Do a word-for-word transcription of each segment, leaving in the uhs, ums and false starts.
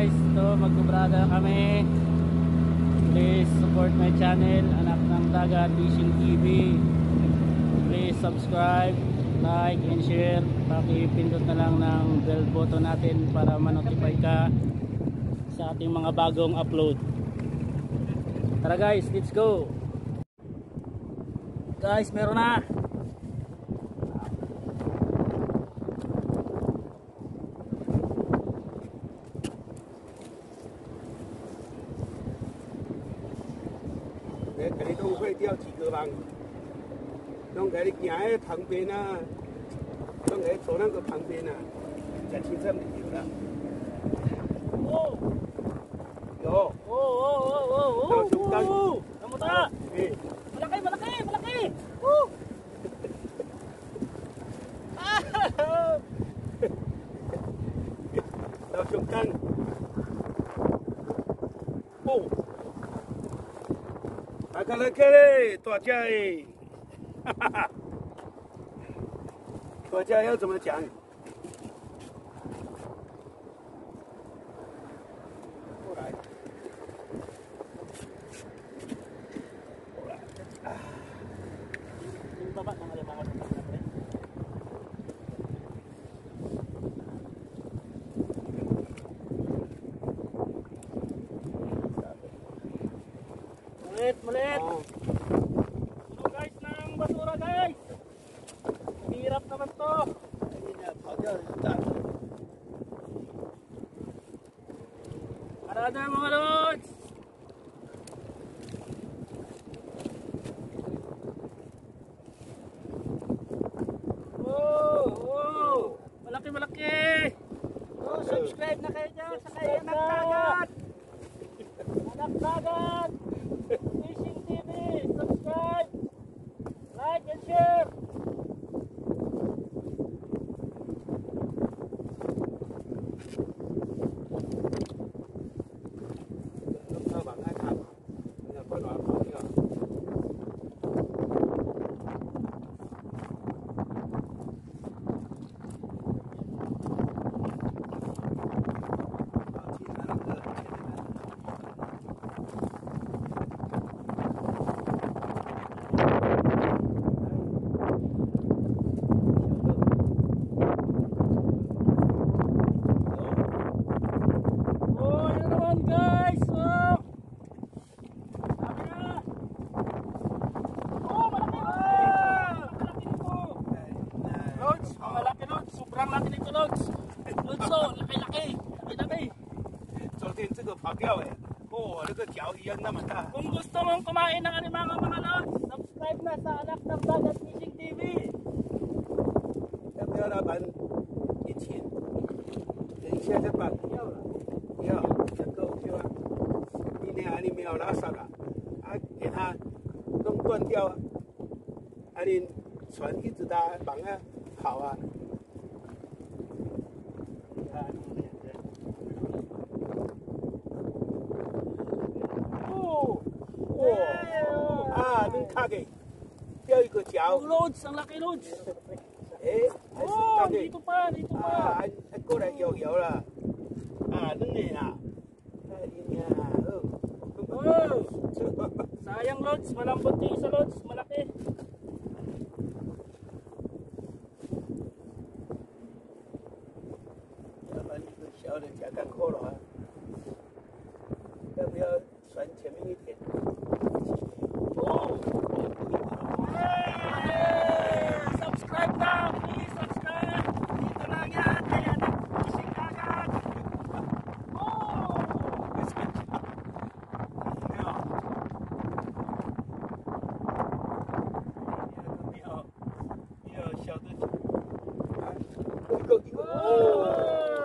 guys, ito magkubrada kami. Please support my channel, Anak ng Dagat Fishing T V. Please subscribe, like and share. Pakipindot na lang ng bell button natin para ma-notify ka sa ating mga bagong upload. Tara guys, let's go. Guys, meron na. 给你都会钓几个网，弄给你行在旁边啊，弄给走那个旁边啊，在青山里有了。 哦， 有。 哦哦哦哦哦，哦，kamu ta? Eh, Malaki, malaki, malaki. Woo! 到熊干。哦。大家来看嘞，大家诶，哈哈哈！大家要怎么讲？过来，过来啊！ Yung baba ng alimango sa natin. Malit, malit. Oh. Ano guys ng basura guys? Hirap naman to. Ayun na, pagka Arada mga lods. Oh, oh. Malaki malaki. Oh, subscribe na kayo dyan sa kay Anak Dagat. Anak Dagat Fishing T V. Subscribe, like and share. các bạn hãy tham có loại không nhỉ? Oh, yun naman guys. Oh. Sabi na. Oh, malaki. Ah, malaki nito. Lods, malaki lods. Sobrang laki nito lods. Lods oh, laki-laki. Laki-laki. 昨天这个跑掉哎，哦，那个条一样那么大。 Kung gusto mong kumain ng alimango mga lods, subscribe na sa Anak ng Dagat Fishing T V. 要不要老板一千？等一下再把要了，要这个 OK 吗？今天啊你没有拉上了，啊给他弄断掉啊，啊你船一直打绑啊，好啊。哦，哇啊，能卡给掉一个脚 Oh,，lods, ang laki lods. 哎，还是 Oh, 卡给 dito pa, dito 啊， pa. 还还过来有有了，啊，能你啦，哎呀，哦。 Oh, sayang lods, malambot yung isa lods, malaki. 要把那个小的夹干扣了啊！要不要船前面一点？ Oh, hey, subscribe na, please subscribe. Dito lang yan, kay Anak Fishing Dagat. Oh, 没有，没有小的，啊，一个一个，哦，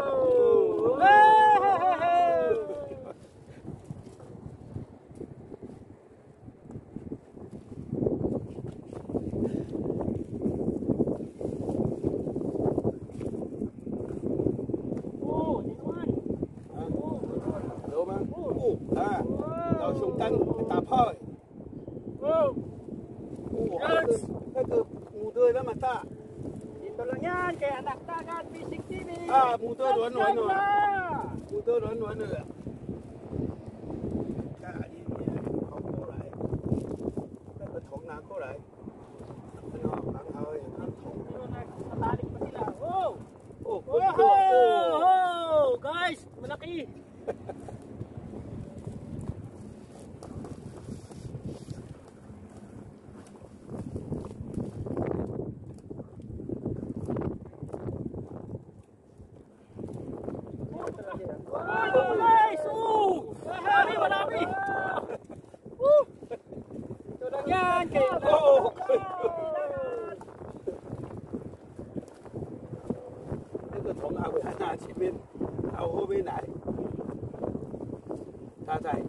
oh, dito man. 啊，有吗？哦，啊，老熊干打炮哎， Oh, 哦，那个那个母的那么大， dito lang yan, kay Anak Dagat Fishing T V. Ah, muda, luan, luan, luan. Subscribe na! Muda 都软软的了。看你你跑过来，那个桶拿过来，很好，蛮好的，那桶。 Natalik pa sila. Wow! Oh, Wow! oh, oh. Oh! Guys, malaki! Wow! Guys! Oh! Marami, marami! Woo! Ito lang yan! Kaya Oh. 那个桶还会拿前面，到后面来，他在，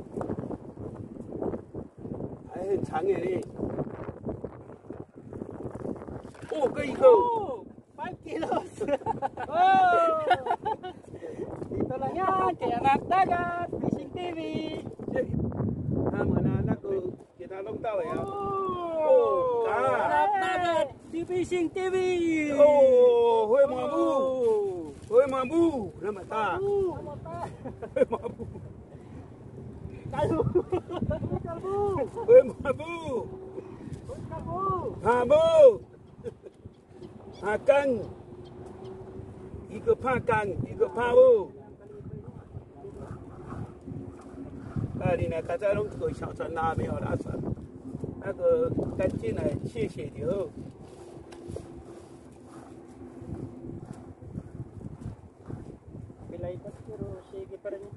还很长的呢。哦，可以够。 Oh! five kilos! Oh! Dito lang yan, kaya anak dagat, Fishing T V! 他们呢，那个给他弄到了呀。 Oh! Anak dagat, si Fishing T V! 哦，会马步，会马步，那么大， Oh! 会马步， Kalbo! Kalbo! 会马步， Kalbo! 马步，怕干，一个怕干，一个怕雾。啊，你呢？刚才弄这个小船拉没有拉上，那个干净了，谢谢你哦。 Pilay pa pero sige pa rin.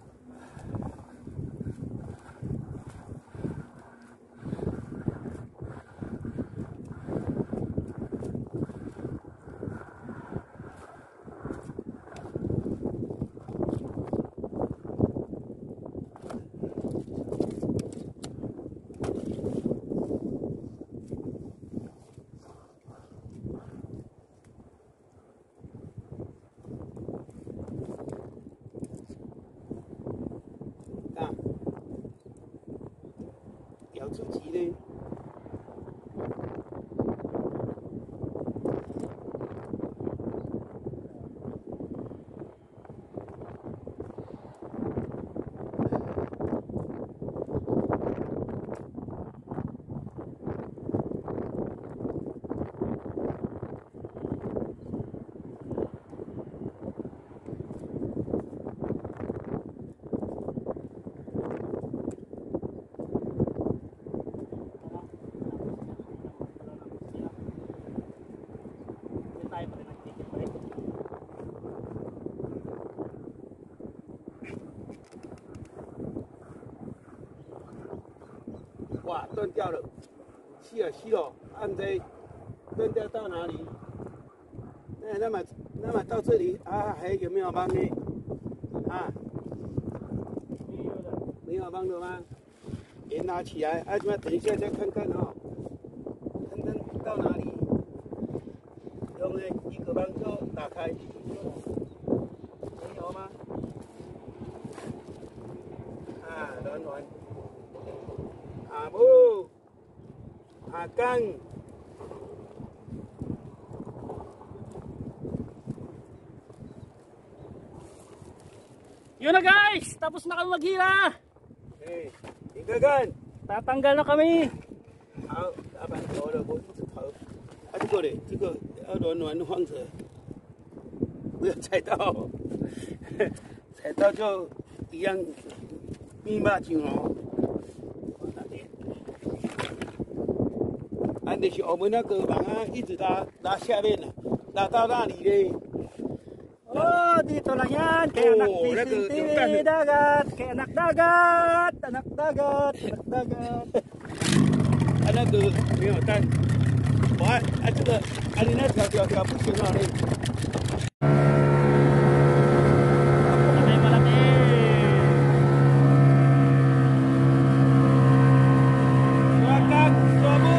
自己呢？哇，断掉了，吸了吸了，按在断掉到哪里？那那么那么到这里啊，还有没有帮呢？啊，没有帮的吗？也拿起来，啊，那等一下再看看哦，看看到哪里？用呢一个帮就打开，没有吗？啊，软软。 Abu, akan. Yun na guys, tapos na kami maghila. Eh, tinggal kan? Tatanggal na kami. 好，老板走了，我一直跑。啊，这个嘞，这个要软软的放着，不要踩到，踩到就一样密码金哦。 俺就是我们那个网啊，一直拉拉下面了，拉到那里嘞。 Oh, dito lang yan. Kaya anak Oh, Fishing nag- T V yung- dagat. Kaya anak dagat. Anak dagat. Anak dagat. 啊，那个没有单，我按啊这个啊你那条条条不行啊你。 Malaki, malaki. Silakan, suamu.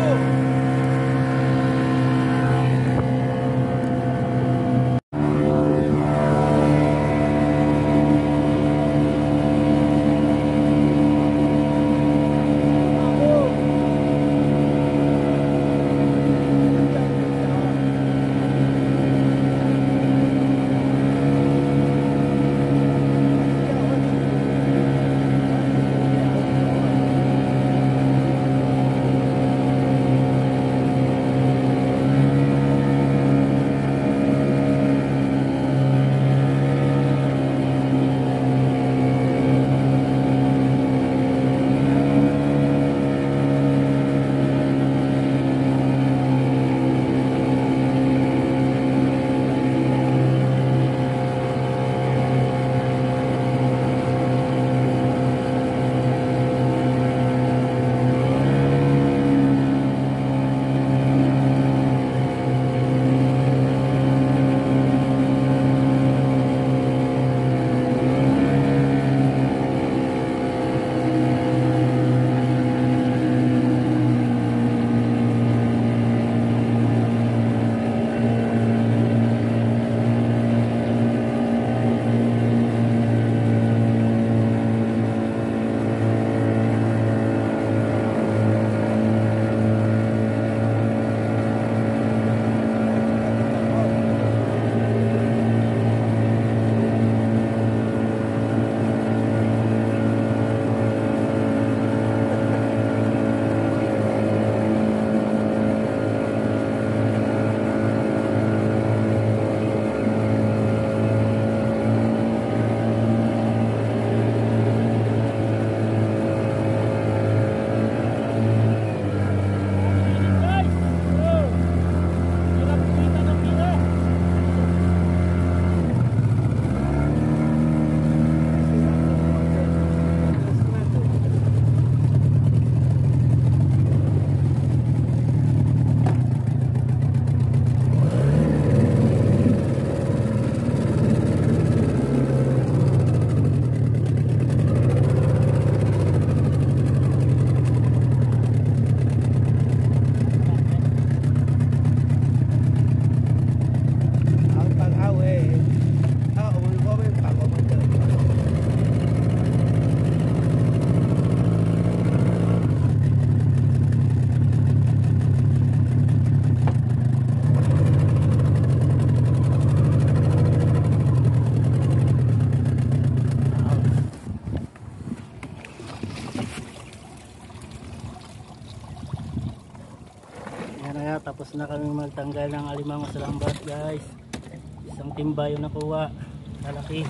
Tapos na kami magtanggal ng alimango sa lambat guys. Isang timba yung nakuha. Malaki.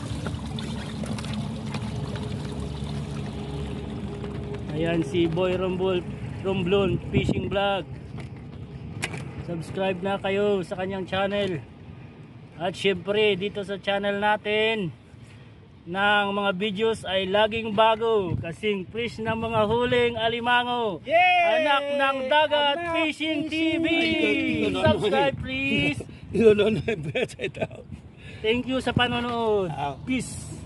Ayan si Boy Romblon, Romblon Fishing Vlog. Subscribe na kayo sa kanyang channel. At syempre dito sa channel natin ng mga videos ay laging bago. Kasing fresh ng mga huling alimango. Yay! Anak ng Dagat Anak Fishing T V. Fishing. Subscribe please. No, no, no, no. Thank you sa panonood. Ah. Peace.